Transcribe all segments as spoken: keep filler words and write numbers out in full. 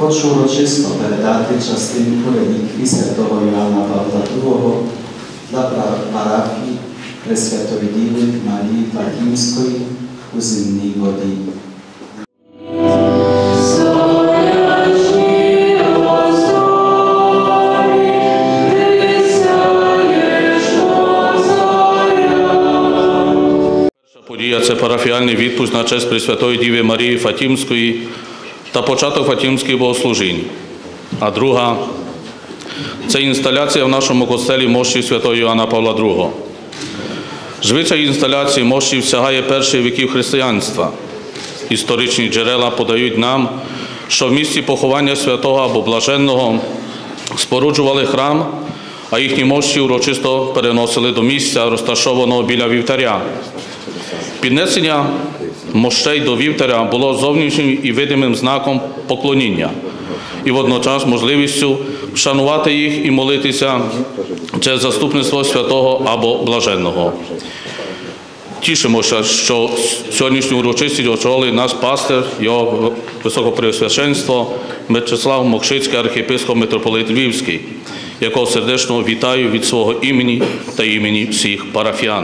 хочу урочисто передати частинку реліквії святого Йоанна Павла другого для парафії Пресвятої Діви Марії Фатімської у Зимній воді. Подія – це парафіальний відпуск на честь Пресвятої Діви Марії Фатімської та початок Фатімських богослужінь. А друга – це інсталяція в нашому костелі мощі святого Йоанна Павла другого. Звичай інсталяції мощів сягає перших віків християнства. Історичні джерела подають нам, що в місці поховання святого або блаженного споруджували храм, а їхні мощі урочисто переносили до місця, розташованого біля вівтаря. Піднесення мощей до вівтаря було зовнішнім і видимим знаком поклоніння і водночас можливістю вшанувати їх і молитися через заступництво святого або блаженного. Тішимося, що сьогоднішню урочистість очолив наш пастир, його високопреосвященство Мечислав Мокшицький, архієпископ митрополит Львівський, якого сердечно вітаю від свого імені та імені всіх парафіян.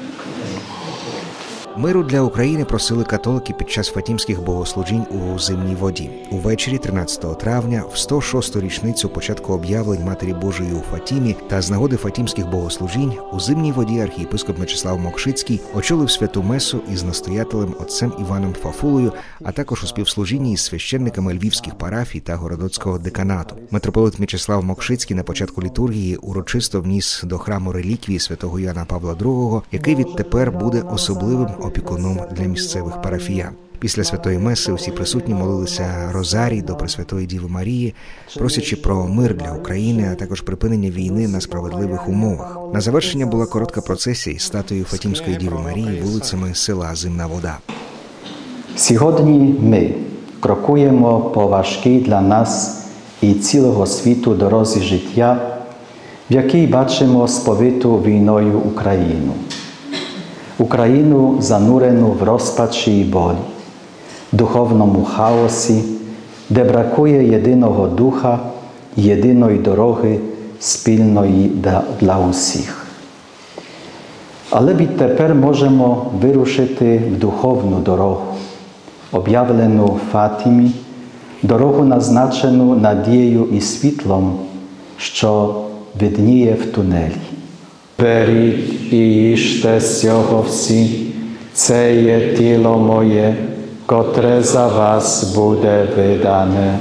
Миру для України просили католики під час фатімських богослужінь у Зимній воді. Увечері тринадцятого травня, в сто шосту річницю початку об'явлень Матері Божої у Фатімі та з нагоди фатімських богослужінь у Зимній воді архієпископ Мечислав Мокшицький очолив святу месу із настоятелем отцем Іваном Фафулою, а також у співслужінні із священниками львівських парафій та Городоцького деканату. Митрополит Мечислав Мокшицький на початку літургії урочисто вніс до храму реліквії святого Йоанна Павла другого, який відтепер буде особливим опікуном для місцевих парафіян. Після святої меси усі присутні молилися розарій до Пресвятої Діви Марії, просячи про мир для України, а також припинення війни на справедливих умовах. На завершення була коротка процесія із статуєю Фатімської Діви Марії вулицями села Зимна вода. Сьогодні ми крокуємо по важкій для нас і цілого світу дорозі життя, в якій бачимо сповиту війною Україну. Україну занурену в розпачі і болі, духовному хаосі, де бракує єдиного духа, єдиної дороги, спільної для усіх. Але відтепер можемо вирушити в духовну дорогу, об'явлену в Фатімі, дорогу, назначену надією і світлом, що видніє в тунелі. Беріть і їжте з цього всі, це є тіло моє, котре за вас буде видане.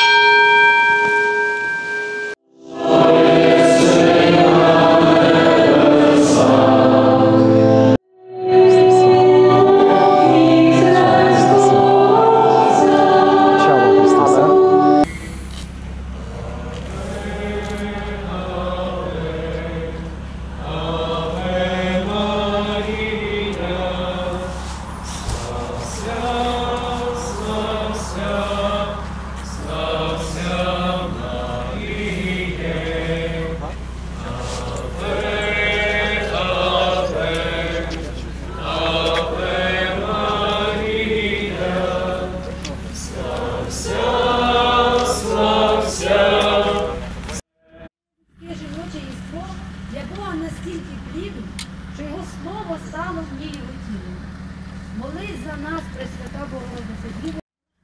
Настільки плідно, що його слово стало в ній його тілом. Молись за нас, Пресвята Богородиця Діва.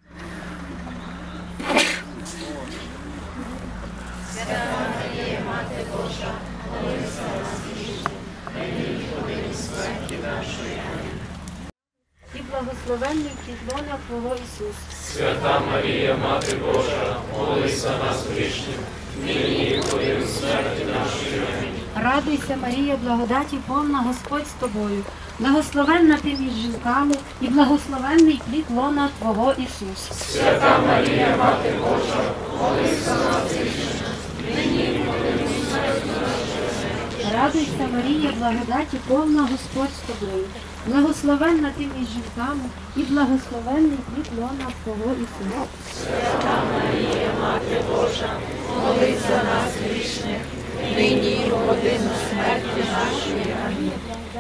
Свята Марія, Мати Божа, молись за нас грішних, нині і в годину смерті нашої. І благословенний плід лона Твого Ісус. Свята Марія, Мати Божа, молись за нас грішних, нині і в годину смерті нашої. Радуйся, Марія, благодаті повна, Господь з тобою, благословенна ти між жінками і благословенний плід лона Твого Ісус. Свята Марія, Мати Божа, молись за нас грішних, нині і в годину смерті нашої. Радуйся, Марія, благодаті повна, Господь з тобою, благословенна ти між жінками і благословенний плід лона Твого Ісус. Свята Марія, Мати Божа, молись за нас грішних, нині і в годину смерті нашої.